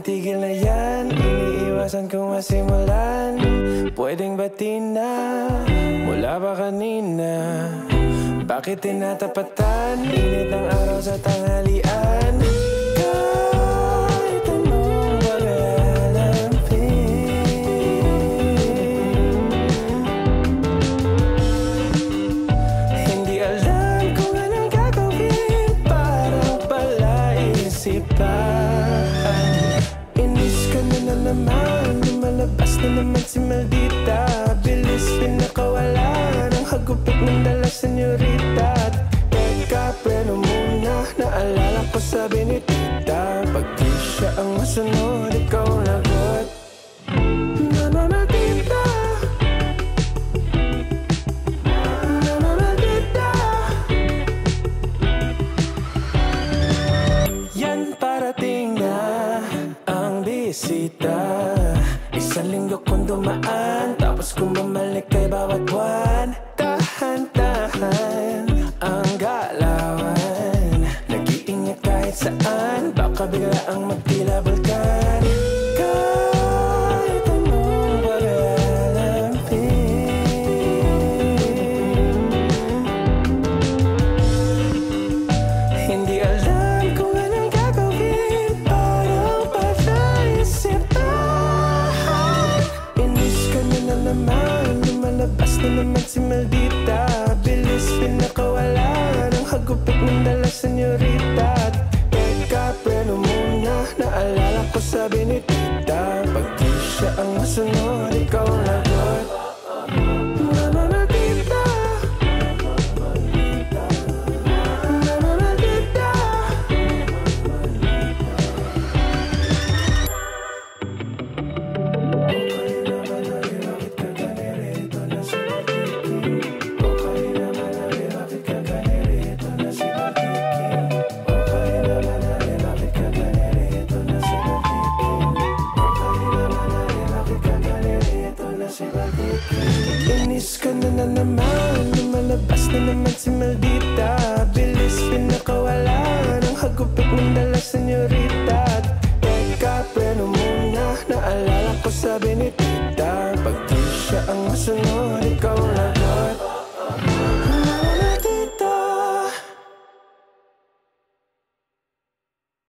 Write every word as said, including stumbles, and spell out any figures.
tigil na yan, iniiwasan kong masimulan. Pwedeng batiin na, mula ba kanina? Bakit tinatapatan, init ang araw sa tanghalian? Kahit anong pag-aalampi, hindi alam kung anong gagawin, parang palaisipan. Inis ka na na naman, lumalabas na naman si Maldita. Bilis pinakawala ng hagupit ng dala senyorita. Teka, pero muna, naalala ko sabi ni tita, pag di siya ang masunod, ikaw lagot. Mama Maldita, Mama Maldita, yan parating na ang bisita. Isang linggo kong dumaan, tapos kung bumalik kay bawat buwan. Tahan-tahan ang galawan, nag-iingat kahit saan, baka bigla ang magtila bulkan. Kahit anong pag-aalampi, hindi alam kung anong gagawin, parang palaisipan. Inis ka na na naman, lumalabas na naman si Maldita. Bilis pinakawala ng hagupit ng dala senyorita. Teka, pero muna, naalala ko sabi ni tita, pag di siya ang masunod, ikaw lagot. Mama Maldita, Mama Maldita, inis ka na na naman, lumalabas na naman si Maldita. Bilis pinakawala ng hagupit ng dala senyorita. Teka, pero muna, naalala ko sabi ni tita, pag di siya ang masunod, ikaw